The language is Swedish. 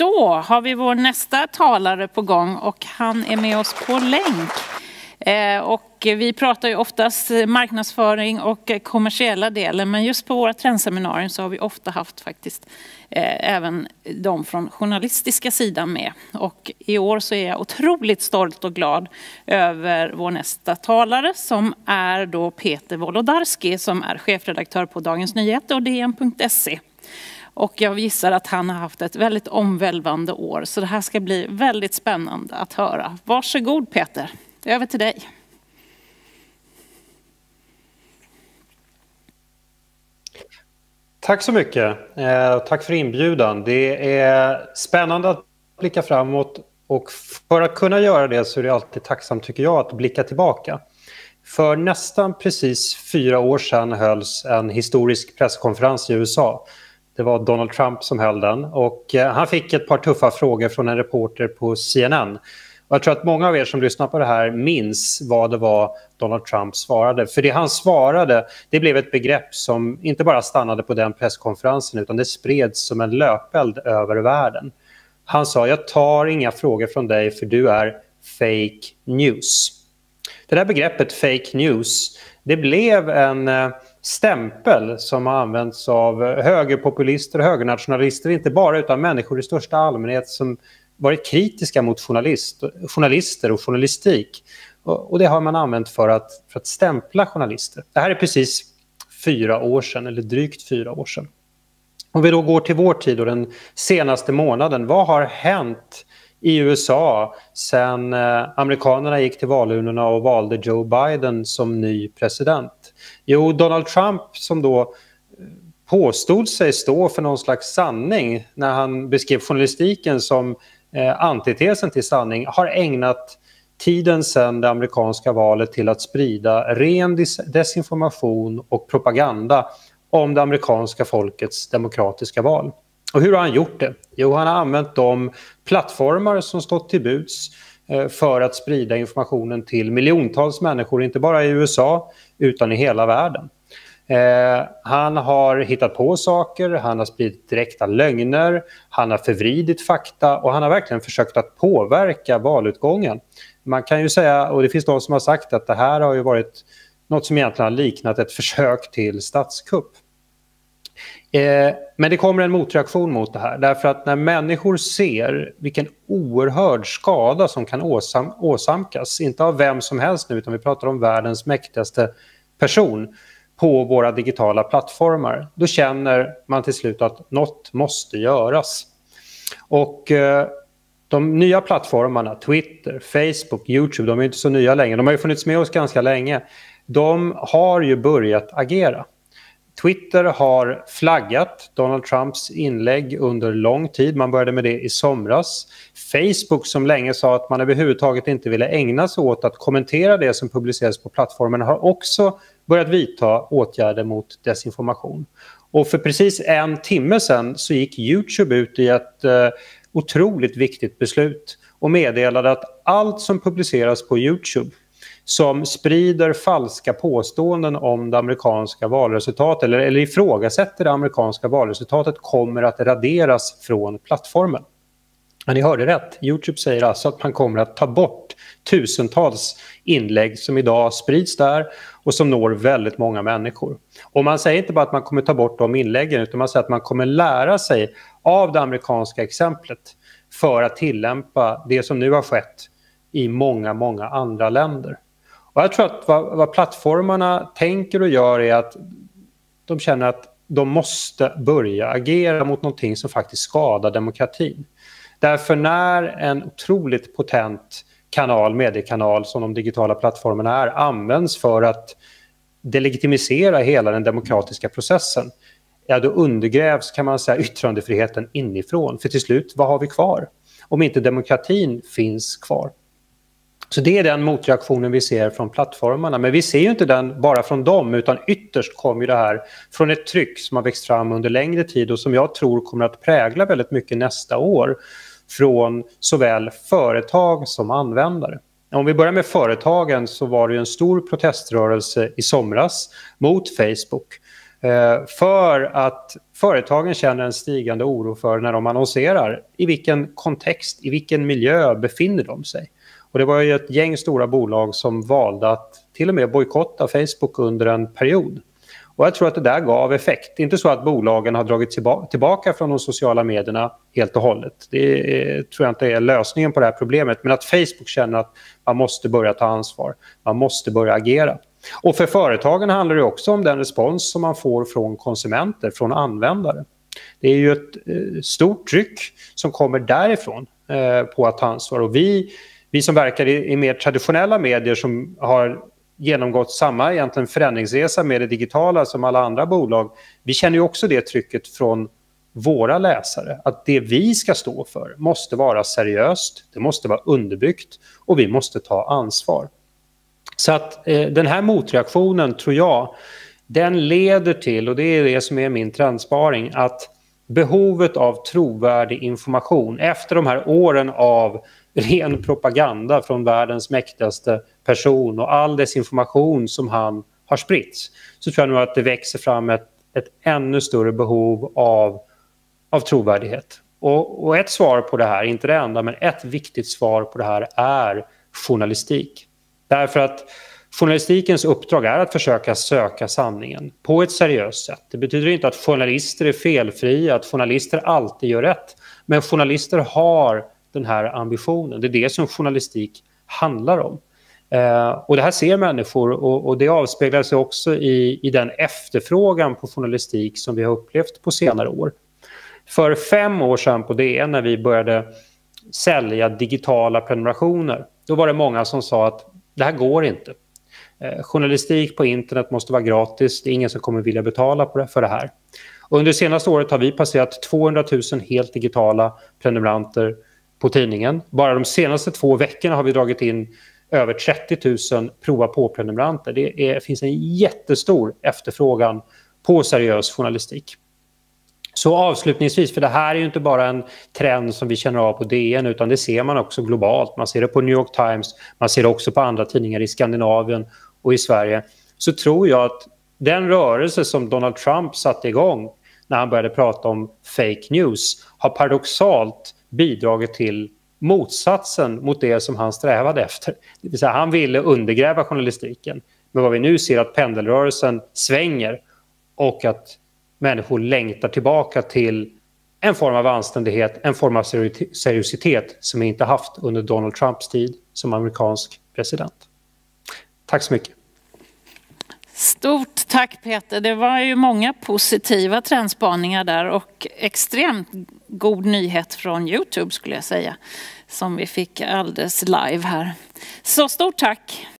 Då har vi vår nästa talare på gång och han är med oss på länk. Och vi pratar ju oftast marknadsföring och kommersiella delen, men just på våra trendseminarier så har vi ofta haft faktiskt även de från journalistiska sidan med. Och i år så är jag otroligt stolt och glad över vår nästa talare som är då Peter Wolodarski som är chefredaktör på Dagens Nyheter och DN.se. Och jag gissar att han har haft ett väldigt omvälvande år, så det här ska bli väldigt spännande att höra. Varsågod Peter, över till dig. Tack så mycket. Tack för inbjudan. Det är spännande att blicka framåt och för att kunna göra det så är det alltid tacksamt tycker jag att blicka tillbaka. För nästan precis 4 år sedan hölls en historisk presskonferens i USA. Det var Donald Trump som höll den och han fick ett par tuffa frågor från en reporter på CNN. Och jag tror att många av er som lyssnar på det här minns vad det var Donald Trump svarade. För det han svarade, det blev ett begrepp som inte bara stannade på den presskonferensen utan det spreds som en löpeld över världen. Han sa, jag tar inga frågor från dig för du är fake news. Det där begreppet fake news, det blev en stämpel som har använts av högerpopulister och högernationalister, inte bara utan människor i största allmänhet som varit kritiska mot journalister och journalistik. Och det har man använt för att stämpla journalister. Det här är precis 4 år sedan, eller drygt 4 år sedan. Om vi då går till vår tid och den senaste månaden, vad har hänt i USA sedan amerikanerna gick till valurnorna och valde Joe Biden som ny president? Jo, Donald Trump som då påstod sig stå för någon slags sanning när han beskrev journalistiken som antitesen till sanning, har ägnat tiden sedan det amerikanska valet till att sprida ren desinformation och propaganda om det amerikanska folkets demokratiska val. Och hur har han gjort det? Jo, han har använt de plattformar som stått till buds för att sprida informationen till miljontals människor, inte bara i USA utan i hela världen. Han har hittat på saker, han har spridit direkta lögner, han har förvridit fakta och han har verkligen försökt att påverka valutgången. Man kan ju säga, och det finns de som har sagt att det här har ju varit något som egentligen har liknat ett försök till statskupp. Men det kommer en motreaktion mot det här, därför att när människor ser vilken oerhörd skada som kan åsamkas, inte av vem som helst nu utan vi pratar om världens mäktigaste person på våra digitala plattformar, då känner man till slut att något måste göras. Och de nya plattformarna, Twitter, Facebook, YouTube, de är inte så nya längre, de har ju funnits med oss ganska länge, de har ju börjat agera. Twitter har flaggat Donald Trumps inlägg under lång tid. Man började med det i somras. Facebook som länge sa att man överhuvudtaget inte ville ägna sig åt att kommentera det som publiceras på plattformen har också börjat vidta åtgärder mot desinformation. Och för precis 1 timme sedan så gick YouTube ut i ett otroligt viktigt beslut och meddelade att allt som publiceras på YouTube som sprider falska påståenden om det amerikanska valresultatet eller ifrågasätter det amerikanska valresultatet kommer att raderas från plattformen. Men ni hörde rätt. YouTube säger alltså att man kommer att ta bort tusentals inlägg som idag sprids där och som når väldigt många människor. Och man säger inte bara att man kommer ta bort de inläggen utan man säger att man kommer lära sig av det amerikanska exemplet för att tillämpa det som nu har skett i många, många andra länder. Och jag tror att vad plattformarna tänker och gör är att de känner att de måste börja agera mot någonting som faktiskt skadar demokratin. Därför när en otroligt potent mediekanal som de digitala plattformarna är används för att delegitimisera hela den demokratiska processen, ja då undergrävs kan man säga yttrandefriheten inifrån. För till slut, vad har vi kvar? Om inte demokratin finns kvar. Så det är den motreaktionen vi ser från plattformarna. Men vi ser ju inte den bara från dem utan ytterst kommer det här från ett tryck som har växt fram under längre tid och som jag tror kommer att prägla väldigt mycket nästa år från såväl företag som användare. Om vi börjar med företagen så var det ju en stor proteströrelse i somras mot Facebook För att företagen känner en stigande oro för när de annonserar i vilken kontext, i vilken miljö befinner de sig. Och det var ju ett gäng stora bolag som valde att till och med bojkotta Facebook under en period. Och jag tror att det där gav effekt. Inte så att bolagen har dragit tillbaka från de sociala medierna helt och hållet. Tror jag inte är lösningen på det här problemet. Men att Facebook känner att man måste börja ta ansvar. Man måste börja agera. Och för företagen handlar det också om den respons som man får från konsumenter, från användare. Det är ju ett stort tryck som kommer därifrån på att ta ansvar. Och vi som verkar i mer traditionella medier som har genomgått samma egentligen förändringsresa med det digitala som alla andra bolag. Vi känner ju också det trycket från våra läsare. Att det vi ska stå för måste vara seriöst, det måste vara underbyggt och vi måste ta ansvar. Så att den här motreaktionen tror jag, den leder till, och det är det som är min trendsparing, att behovet av trovärdig information efter de här åren av ren propaganda från världens mäktigaste person och all desinformation som han har spritts, så tror jag nog att det växer fram ett ännu större behov av trovärdighet. Och ett svar på det här, inte det enda, men ett viktigt svar på det här är journalistik. Därför att journalistikens uppdrag är att försöka söka sanningen på ett seriöst sätt. Det betyder inte att journalister är felfria, att journalister alltid gör rätt. Men journalister har den här ambitionen. Det är det som journalistik handlar om. Och det här ser människor och det avspeglar sig också i den efterfrågan på journalistik som vi har upplevt på senare år. För 5 år sedan på DN när vi började sälja digitala prenumerationer, då var det många som sa att det här går inte. Journalistik på internet måste vara gratis, det är ingen som kommer vilja betala för det här. Och under det senaste året har vi passerat 200 000 helt digitala prenumeranter på tidningen. Bara de senaste 2 veckorna har vi dragit in över 30 000 prova på-prenumeranter. Det finns en jättestor efterfrågan på seriös journalistik. Så avslutningsvis, för det här är ju inte bara en trend som vi känner av på DN, utan det ser man också globalt. Man ser det på New York Times, man ser det också på andra tidningar i Skandinavien och i Sverige. Så tror jag att den rörelse som Donald Trump satte igång när han började prata om fake news har paradoxalt bidragit till motsatsen mot det som han strävade efter. Det vill säga, han ville undergräva journalistiken. Men vad vi nu ser att pendelrörelsen svänger och att människor längtar tillbaka till en form av anständighet, en form av seriositet som vi inte haft under Donald Trumps tid som amerikansk president. Tack så mycket. Stort tack Peter. Det var ju många positiva trendspaningar där och extremt god nyhet från YouTube skulle jag säga, som vi fick alldeles live här. Så stort tack.